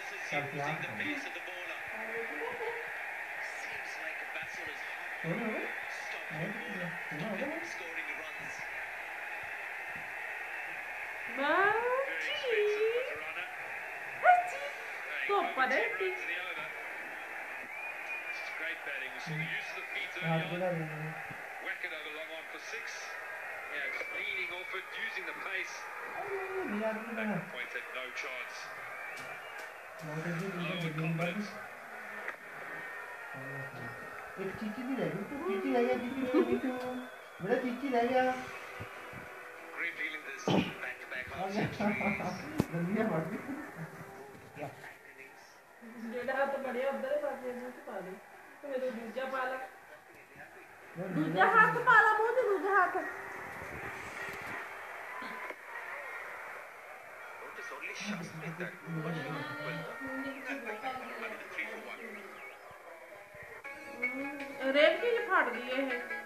Seems like Bassel is stopping scoring runs. Great batting. We saw the use of the feet early on. Whack it over long on for 6. Yeah, just leaning off it, using the pace. That point had no chance. Lower confidence. एक चीची भी रहेगी तो चीची रहेगा जीतू बड़ा चीची रहेगा Great feeling this back-to-back half centuries. दुनिया बढ़ गई जेड़ा हाथ बढ़िया उधर है बाकी में से पा दे तो मेरे दूसरा हाथ पाला मुझे दूसरा हाथ Notice only shots made that well done. 3 for 1. रेड के लिए फाड़ दिए हैं